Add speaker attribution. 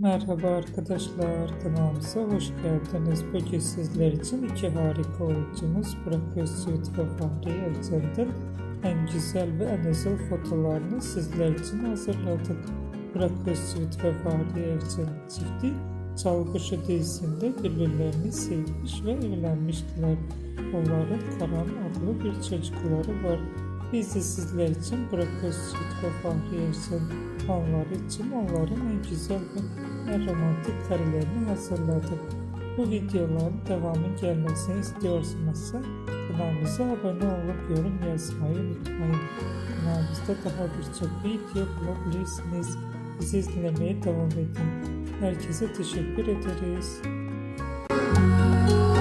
Speaker 1: Merhaba arkadaşlar, kanalımıza hoş geldiniz. Bugün sizler için iki harika oyuncumuz Burak Özçivit ve Fahriye Evcen'den en güzel ve en özel fotolarını sizler için hazırladık. Burak Özçivit ve Fahriye Evcen çifti Çalgışı dizisinde birbirlerini sevmiş ve evlenmiştiler. Onların Karan adlı bir çocukları var. Biz de sizler için Burak Özçivit ve Fahriye Evcen anları için onların en güzel ve en romantik karelerini hazırladık. Bu videoların devamı gelmesini istiyorsanız kanalımıza abone olup yorum yazmayı unutmayın. Kanalımızda daha birçok video bulabilirsiniz. Bizi izlemeye devam edin. Herkese teşekkür ederiz.